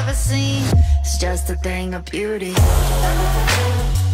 ever seen. It's just a thing of beauty.